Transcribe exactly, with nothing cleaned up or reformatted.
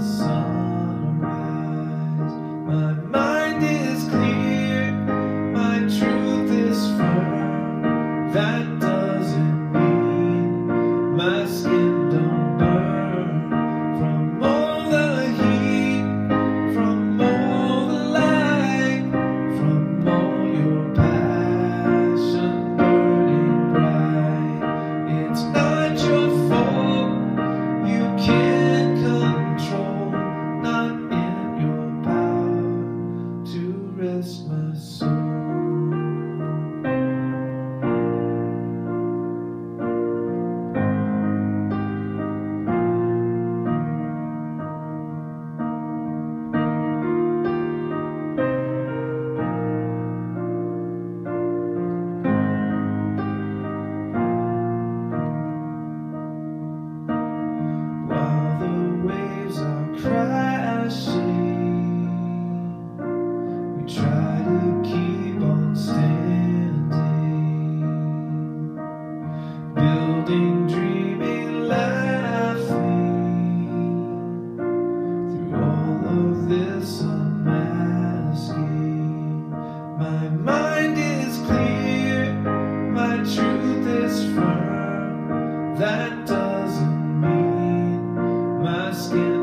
sunrise. My mind is clear, my truth is firm. That doesn't mean my skin don't burn from all the heat, from all the light, from all your passion burning bright. It's not your fault, you can't control, not in your power to rest my soul. Crashing, we try to keep on standing, building, dreaming, laughing through all of this unmasking. My mind is clear, my truth is firm. That doesn't mean my skin